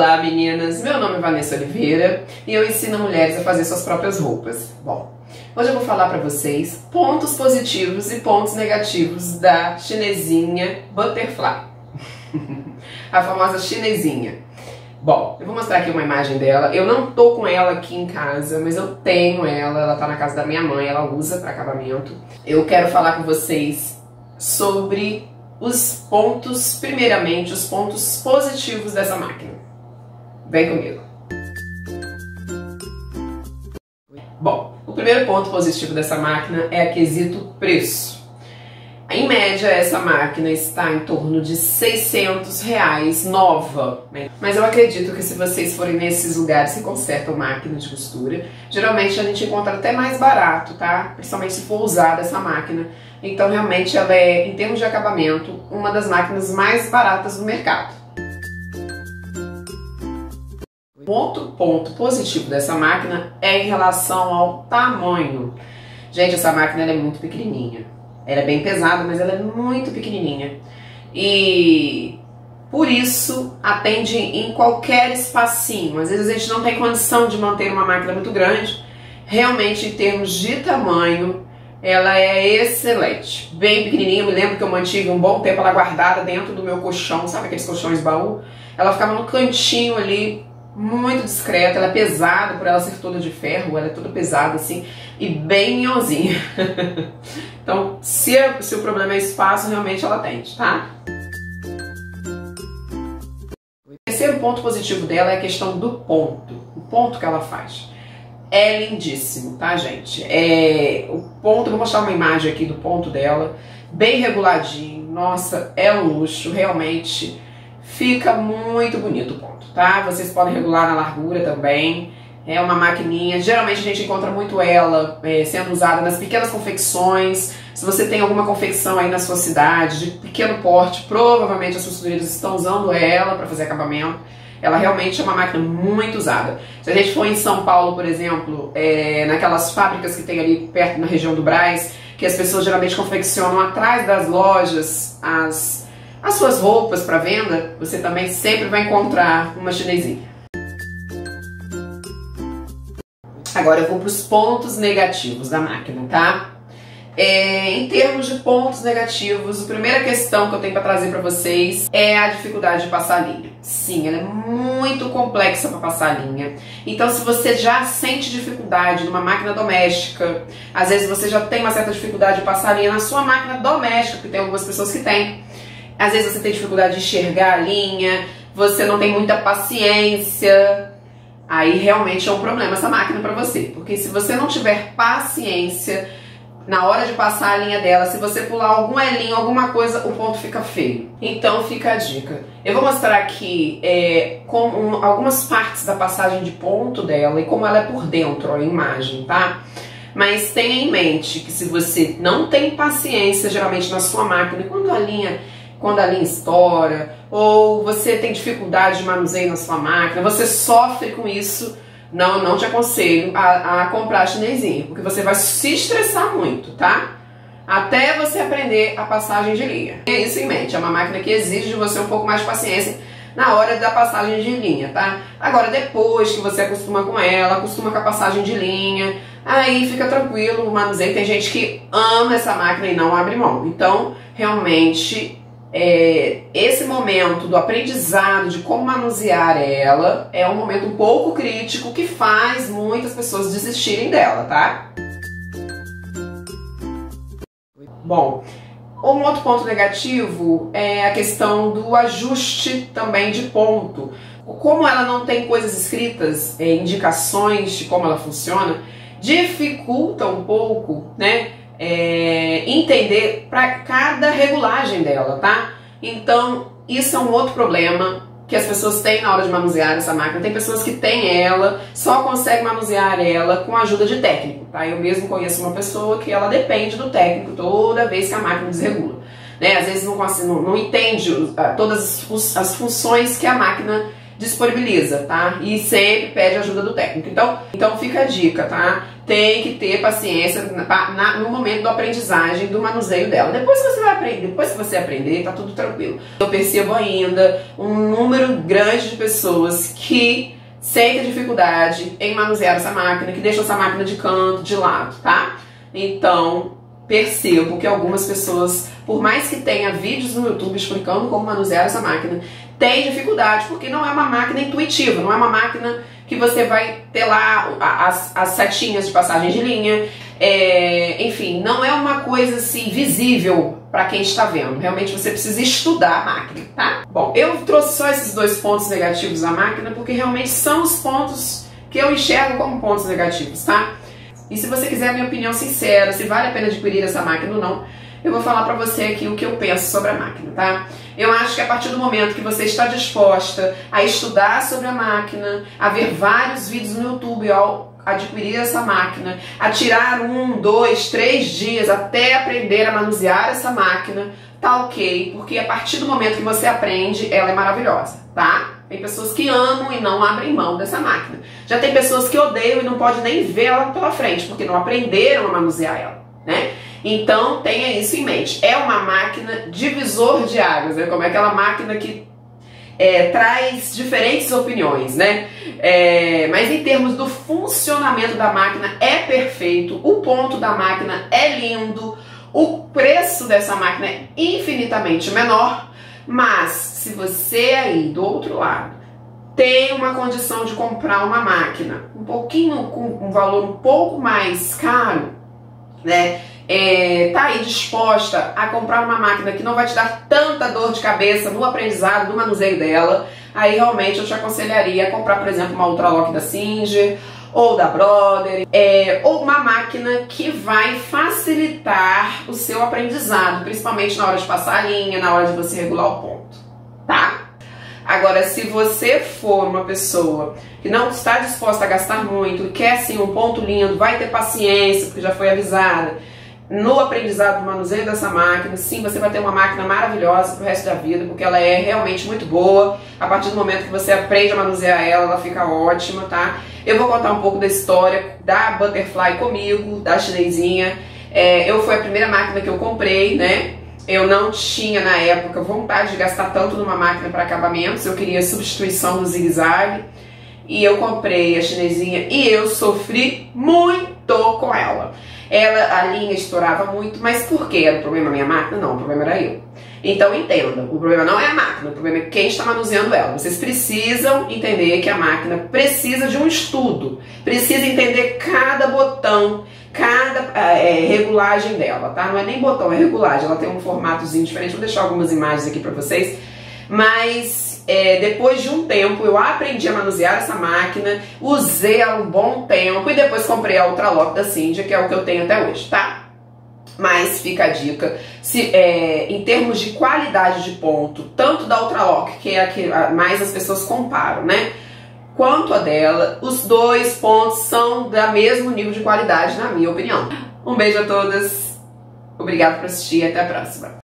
Olá meninas, meu nome é Vanessa Oliveira e eu ensino mulheres a fazer suas próprias roupas. Bom, hoje eu vou falar para vocês pontos positivos e pontos negativos da chinesinha Butterfly. A famosa chinesinha. Bom, eu vou mostrar aqui uma imagem dela. Eu não tô com ela aqui em casa, mas eu tenho ela tá na casa da minha mãe, ela usa para acabamento. Eu quero falar com vocês sobre os pontos, primeiramente, os pontos positivos dessa máquina. Vem comigo. Bom, o primeiro ponto positivo dessa máquina é a quesito preço. Em média, essa máquina está em torno de R$600 nova, né? Mas eu acredito que se vocês forem nesses lugares que consertam máquina de costura, geralmente a gente encontra até mais barato, tá? Principalmente se for usada essa máquina. Então, realmente, ela é, em termos de acabamento, uma das máquinas mais baratas do mercado. Outro ponto positivo dessa máquina é em relação ao tamanho. Gente, essa máquina ela é muito pequenininha. Ela é bem pesada, mas ela é muito pequenininha. E por isso atende em qualquer espacinho. Às vezes a gente não tem condição de manter uma máquina muito grande. Realmente, em termos de tamanho, ela é excelente. Bem pequenininha. Eu me lembro que eu mantive um bom tempo ela guardada dentro do meu colchão. Sabe aqueles colchões baú? Ela ficava no cantinho ali, muito discreta. Ela é pesada por ela ser toda de ferro. Ela é toda pesada assim e bem minhonzinha. Então, se o problema é espaço, realmente ela atende, tá? O terceiro ponto positivo dela é a questão do ponto. O ponto que ela faz. É lindíssimo, tá, gente? O ponto, eu vou mostrar uma imagem aqui do ponto dela. Bem reguladinho. Nossa, é um luxo, realmente. Fica muito bonito o ponto, tá? Vocês podem regular na largura também. É uma maquininha, geralmente a gente encontra muito ela sendo usada nas pequenas confecções. Se você tem alguma confecção aí na sua cidade, de pequeno porte, provavelmente as costureiras estão usando ela para fazer acabamento. Ela realmente é uma máquina muito usada. Se a gente for em São Paulo, por exemplo, naquelas fábricas que tem ali perto na região do Brás, que as pessoas geralmente confeccionam atrás das lojas as suas roupas para venda, você também sempre vai encontrar uma chinesinha. Agora eu vou para os pontos negativos da máquina, tá? Em termos de pontos negativos, a primeira questão que eu tenho para trazer para vocês é a dificuldade de passar linha. Sim, ela é muito complexa para passar linha. Então, se você já sente dificuldade numa máquina doméstica, às vezes você já tem uma certa dificuldade de passar linha na sua máquina doméstica, porque tem algumas pessoas que têm. Às vezes você tem dificuldade de enxergar a linha, você não tem muita paciência. Aí realmente é um problema essa máquina para você, porque se você não tiver paciência na hora de passar a linha dela, se você pular algum elinho, alguma coisa, o ponto fica feio. Então fica a dica. Eu vou mostrar aqui algumas partes da passagem de ponto dela e como ela é por dentro, ó, a imagem, tá? Mas tenha em mente que se você não tem paciência, geralmente na sua máquina, quando a linha estoura, ou você tem dificuldade de manuseio na sua máquina, você sofre com isso, não te aconselho a comprar a chinesinha, porque você vai se estressar muito, tá? Até você aprender a passagem de linha. Tenha isso em mente, é uma máquina que exige de você um pouco mais de paciência na hora da passagem de linha, tá? Agora, depois que você acostuma com ela, acostuma com a passagem de linha, aí fica tranquilo o manuseio. Tem gente que ama essa máquina e não abre mão. Então, realmente, esse momento do aprendizado de como manusear ela é um momento um pouco crítico que faz muitas pessoas desistirem dela, tá? Bom, um outro ponto negativo é a questão do ajuste também de ponto. Como ela não tem coisas escritas, indicações de como ela funciona, dificulta um pouco, né? Entender para cada regulagem dela, tá? Então, isso é um outro problema que as pessoas têm na hora de manusear essa máquina. Tem pessoas que têm ela, só conseguem manusear ela com a ajuda de técnico, tá? Eu mesmo conheço uma pessoa que ela depende do técnico toda vez que a máquina desregula, né? Às vezes não entende todas as funções que a máquina disponibiliza, tá? E sempre pede ajuda do técnico. Então fica a dica, tá? Tem que ter paciência no momento da aprendizagem, do manuseio dela. Depois que você aprender, tá tudo tranquilo. Eu percebo ainda um número grande de pessoas que sentem dificuldade em manusear essa máquina, que deixam essa máquina de canto, de lado, tá? Então, percebo que algumas pessoas, por mais que tenha vídeos no YouTube explicando como manusear essa máquina, tem dificuldade, porque não é uma máquina intuitiva, não é uma máquina que você vai ter lá as setinhas de passagem de linha, enfim, não é uma coisa assim visível para quem está vendo. Realmente você precisa estudar a máquina, tá? Bom, eu trouxe só esses 2 pontos negativos da máquina, porque realmente são os pontos que eu enxergo como pontos negativos, tá? E se você quiser a minha opinião sincera, se vale a pena adquirir essa máquina ou não, eu vou falar pra você aqui o que eu penso sobre a máquina, tá? Eu acho que a partir do momento que você está disposta a estudar sobre a máquina, a ver vários vídeos no YouTube ao adquirir essa máquina, a tirar 1, 2, 3 dias até aprender a manusear essa máquina, tá ok, porque a partir do momento que você aprende, ela é maravilhosa, tá? Tem pessoas que amam e não abrem mão dessa máquina. Já tem pessoas que odeiam e não podem nem ver ela pela frente, porque não aprenderam a manusear ela, né? Então tenha isso em mente. É uma máquina divisor de águas, né? Como é aquela máquina que traz diferentes opiniões, né? Mas em termos do funcionamento da máquina é perfeito, o ponto da máquina é lindo, o preço dessa máquina é infinitamente menor, mas se você aí do outro lado tem uma condição de comprar uma máquina um pouquinho com um valor um pouco mais caro, né? Tá aí disposta a comprar uma máquina que não vai te dar tanta dor de cabeça no aprendizado, no manuseio dela, aí realmente eu te aconselharia a comprar, por exemplo, uma Ultralock da Singer ou da Brother, ou uma máquina que vai facilitar o seu aprendizado, principalmente na hora de passar a linha, na hora de você regular o ponto, tá? Agora, se você for uma pessoa que não está disposta a gastar muito e quer sim um ponto lindo, vai ter paciência, porque já foi avisada, no aprendizado do manuseio dessa máquina, sim, você vai ter uma máquina maravilhosa pro resto da vida, porque ela é realmente muito boa. A partir do momento que você aprende a manusear ela, ela fica ótima, tá? Eu vou contar um pouco da história da Butterfly comigo, da chinesinha. Foi a primeira máquina que eu comprei, né? Eu não tinha, na época, vontade de gastar tanto numa máquina para acabamentos, eu queria substituição do zigue-zague. E eu comprei a chinesinha e eu sofri muito com ela. A linha estourava muito, mas por quê? Era o problema da minha máquina? Não, o problema era eu. Então entenda, o problema não é a máquina, o problema é quem está manuseando ela. Vocês precisam entender que a máquina precisa de um estudo, precisa entender cada botão, cada regulagem dela, tá? Não é nem botão, é regulagem, ela tem um formatozinho diferente, vou deixar algumas imagens aqui pra vocês, mas depois de um tempo eu aprendi a manusear essa máquina, usei ela um bom tempo e depois comprei a Ultralock da Singer, que é o que eu tenho até hoje, tá? Mas fica a dica, em termos de qualidade de ponto, tanto da Ultralock, que é a que mais as pessoas comparam, né? Quanto a dela, os 2 pontos são do mesmo nível de qualidade, na minha opinião. Um beijo a todas, obrigado por assistir e até a próxima.